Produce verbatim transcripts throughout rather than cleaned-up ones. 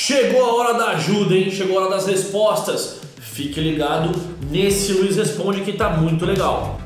Chegou a hora da ajuda, hein? Chegou a hora das respostas. Fique ligado nesse Luiz Responde que tá muito legal.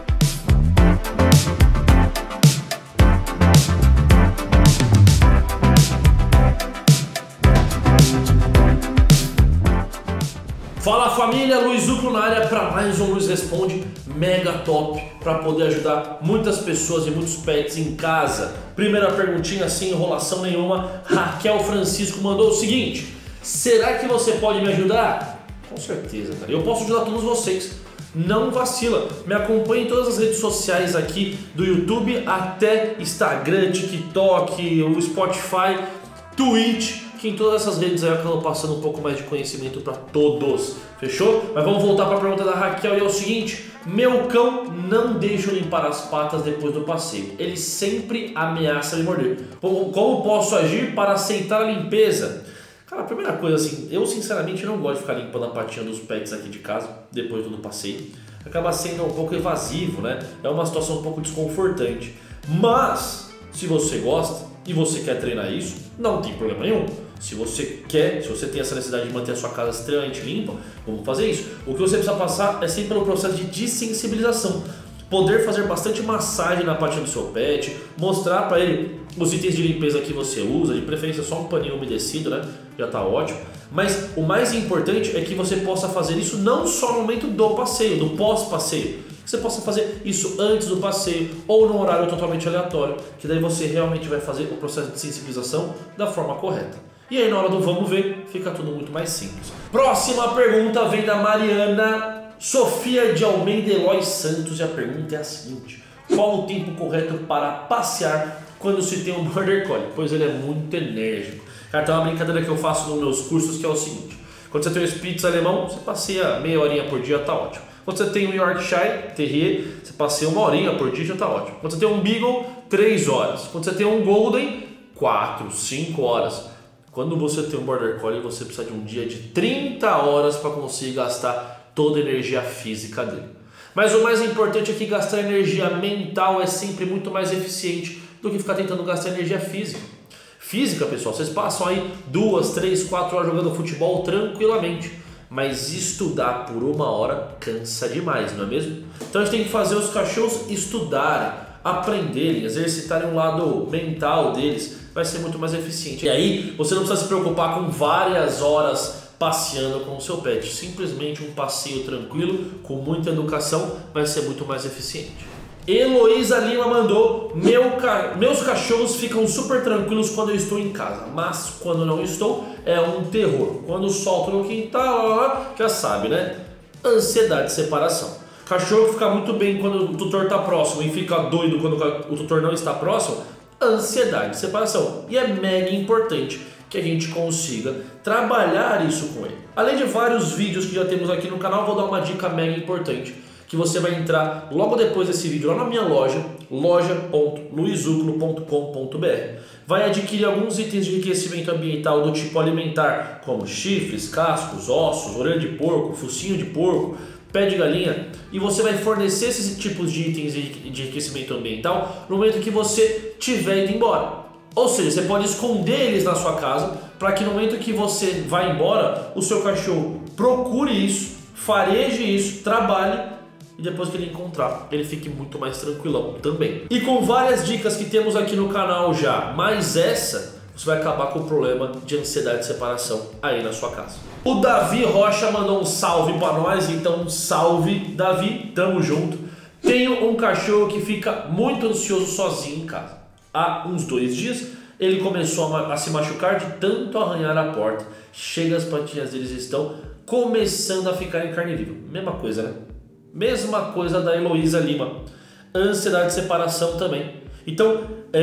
Fala família, Luiz Zuclo na área para mais um Luiz Responde mega top para poder ajudar muitas pessoas e muitos pets em casa. Primeira perguntinha sem enrolação nenhuma, Raquel Francisco mandou o seguinte: será que você pode me ajudar? Com certeza, cara. Eu posso ajudar todos vocês. Não vacila, me acompanhe em todas as redes sociais aqui do YouTube até Instagram, TikTok, o Spotify, Twitch. Que em todas essas redes aí eu acabo passando um pouco mais de conhecimento para todos, fechou? Mas vamos voltar para a pergunta da Raquel e é o seguinte: meu cão não deixa eu limpar as patas depois do passeio, ele sempre ameaça me morder. Como, como posso agir para aceitar a limpeza? Cara, a primeira coisa assim, eu sinceramente não gosto de ficar limpando a patinha dos pets aqui de casa depois do passeio. Acaba sendo um pouco evasivo, né? É uma situação um pouco desconfortante. Mas, se você gosta e você quer treinar isso, não tem problema nenhum. Se você quer, se você tem essa necessidade de manter a sua casa extremamente limpa, vamos fazer isso. O que você precisa passar é sempre pelo processo de dessensibilização. Poder fazer bastante massagem na patinha do seu pet, mostrar para ele os itens de limpeza que você usa, de preferência só um paninho umedecido, né? Já tá ótimo. Mas o mais importante é que você possa fazer isso não só no momento do passeio, do pós-passeio. Que você possa fazer isso antes do passeio ou num horário totalmente aleatório, que daí você realmente vai fazer o processo de sensibilização da forma correta. E aí na hora do vamos ver, fica tudo muito mais simples. Próxima pergunta vem da Mariana Sofia de Almeida Eloy Santos e a pergunta é a seguinte: qual o tempo correto para passear quando se tem um Border Collie? Pois ele é muito enérgico. Cara, tem uma brincadeira que eu faço nos meus cursos que é o seguinte: quando você tem um Spitz alemão, você passeia meia horinha por dia, tá ótimo. Quando você tem um Yorkshire Terrier, você passeia uma horinha por dia, já tá ótimo. Quando você tem um Beagle, três horas. Quando você tem um Golden, quatro, cinco horas. Quando você tem um Border Collie, você precisa de um dia de trinta horas para conseguir gastar toda a energia física dele. Mas o mais importante é que gastar energia mental é sempre muito mais eficiente do que ficar tentando gastar energia física. Física, pessoal, vocês passam aí duas, três, quatro horas jogando futebol tranquilamente. Mas estudar por uma hora cansa demais, não é mesmo? Então a gente tem que fazer os cachorros estudarem, aprenderem, exercitarem um lado mental deles. Vai ser muito mais eficiente. E aí você não precisa se preocupar com várias horas passeando com o seu pet. Simplesmente um passeio tranquilo, com muita educação, vai ser muito mais eficiente. Heloísa Lima mandou: Meu ca... meus cachorros ficam super tranquilos quando eu estou em casa, mas quando não estou é um terror. Quando solto no quintal, lá, lá, já sabe, né? Ansiedade de separação. Cachorro fica muito bem quando o tutor está próximo e fica doido quando o tutor não está próximo. Ansiedade de separação. E é mega importante que a gente consiga trabalhar isso com ele. Além de vários vídeos que já temos aqui no canal, vou dar uma dica mega importante, que você vai entrar logo depois desse vídeo lá na minha loja, loja ponto luizuclo ponto com ponto br. Vai adquirir alguns itens de enriquecimento ambiental do tipo alimentar, como chifres, cascos, ossos, orelha de porco, focinho de porco, pé de galinha, e você vai fornecer esses tipos de itens de enriquecimento ambiental no momento que você tiver ido embora. Ou seja, você pode esconder eles na sua casa para que no momento que você vai embora, o seu cachorro procure isso, fareje isso, trabalhe e depois que ele encontrar, ele fique muito mais tranquilão também. E com várias dicas que temos aqui no canal já, mais essa, você vai acabar com o problema de ansiedade de separação aí na sua casa. O Davi Rocha mandou um salve para nós, então salve Davi, tamo junto. Tenho um cachorro que fica muito ansioso sozinho em casa. Há uns dois dias ele começou a, a se machucar de tanto arranhar a porta. Chega, as patinhas deles estão começando a ficar em carne viva. Mesma coisa, né? Mesma coisa da Heloísa Lima. Ansiedade de separação também. Então,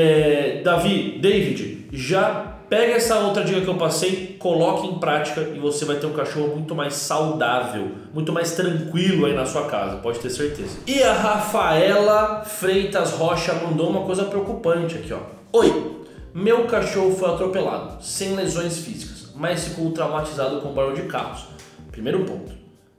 é, Davi, David, já pega essa outra dica que eu passei, coloque em prática e você vai ter um cachorro muito mais saudável, muito mais tranquilo aí na sua casa, pode ter certeza. E a Rafaela Freitas Rocha mandou uma coisa preocupante aqui, ó. Oi, meu cachorro foi atropelado, sem lesões físicas, mas ficou traumatizado com barulho de carros. Primeiro ponto,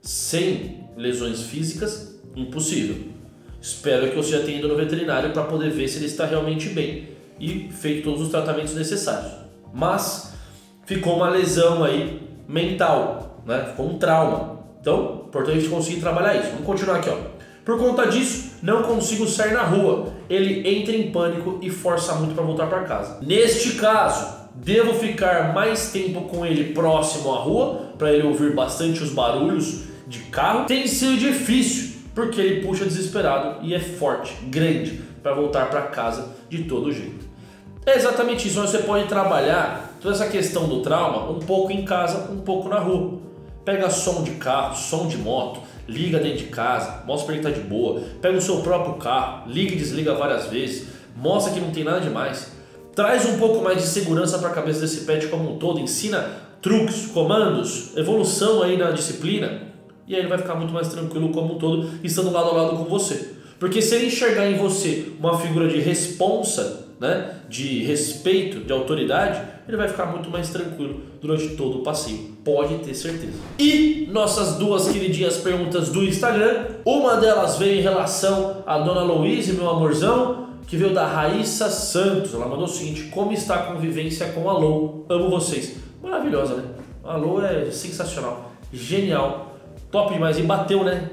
sem lesões físicas, impossível. Espero que você já tenha ido no veterinário para poder ver se ele está realmente bem e feito todos os tratamentos necessários. Mas ficou uma lesão aí mental, né? Ficou um trauma. Então, importante a gente conseguir trabalhar isso. Vamos continuar aqui, ó. Por conta disso, não consigo sair na rua. Ele entra em pânico e força muito para voltar para casa. Neste caso, devo ficar mais tempo com ele próximo à rua, para ele ouvir bastante os barulhos de carro. Tem sido difícil, porque ele puxa desesperado e é forte, grande, para voltar para casa de todo jeito. É exatamente isso, você pode trabalhar toda essa questão do trauma um pouco em casa, um pouco na rua. Pega som de carro, som de moto, liga dentro de casa, mostra pra ele que tá de boa. Pega o seu próprio carro, liga e desliga várias vezes, mostra que não tem nada demais. Traz um pouco mais de segurança para a cabeça desse pet como um todo, ensina truques, comandos, evolução aí na disciplina, e aí ele vai ficar muito mais tranquilo como um todo, estando lado a lado com você. Porque se ele enxergar em você uma figura de responsa, né, de respeito, de autoridade, ele vai ficar muito mais tranquilo durante todo o passeio, pode ter certeza. E nossas duas queridinhas perguntas do Instagram, uma delas veio em relação à Dona Louise, meu amorzão, que veio da Raíssa Santos. Ela mandou o seguinte: como está a convivência com a Lou? Amo vocês. Maravilhosa, né? A Lou é sensacional, genial, top demais, e bateu, né?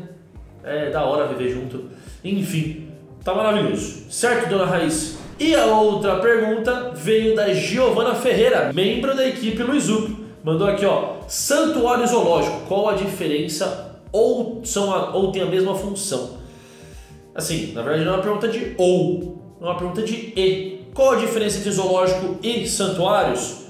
É da hora viver junto. Enfim, tá maravilhoso, certo, Dona Raíssa? E a outra pergunta veio da Giovana Ferreira, membro da equipe Luizuclo. Mandou aqui, ó: santuário zoológico, qual a diferença ou, são a, ou tem a mesma função? Assim, na verdade não é uma pergunta de ou, é uma pergunta de e. Qual a diferença entre zoológico e santuários?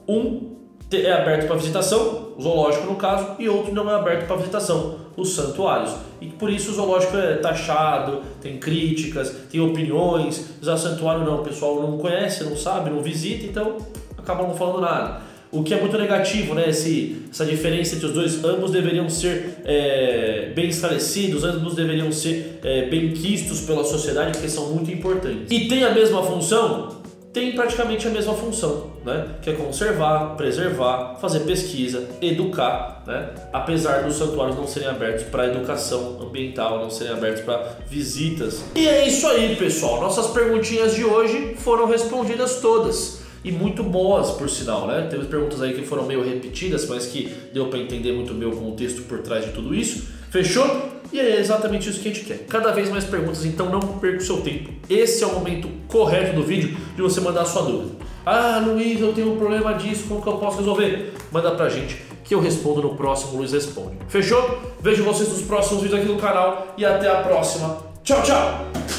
Um é aberto para visitação, o zoológico no caso, e outro não é aberto para visitação, os santuários. E por isso o zoológico é taxado, tem críticas, tem opiniões. Já santuário não, o pessoal não conhece, não sabe, não visita, então acaba não falando nada. O que é muito negativo, né? Esse, essa diferença entre os dois, ambos deveriam ser é, bem esclarecidos, ambos deveriam ser é, bem quistos pela sociedade, porque são muito importantes. E tem a mesma função? Tem praticamente a mesma função, né? Que é conservar, preservar, fazer pesquisa, educar, né? Apesar dos santuários não serem abertos para educação ambiental, não serem abertos para visitas. E é isso aí, pessoal. Nossas perguntinhas de hoje foram respondidas todas. E muito boas, por sinal, né? Teve perguntas aí que foram meio repetidas, mas que deu para entender muito bem o contexto por trás de tudo isso. Fechou? E é exatamente isso que a gente quer. Cada vez mais perguntas, então não perca o seu tempo. Esse é o momento correto do vídeo de você mandar a sua dúvida. Ah, Luiz, eu tenho um problema disso, como que eu posso resolver? Manda pra gente que eu respondo no próximo Luiz Responde. Fechou? Vejo vocês nos próximos vídeos aqui no canal e até a próxima. Tchau, tchau!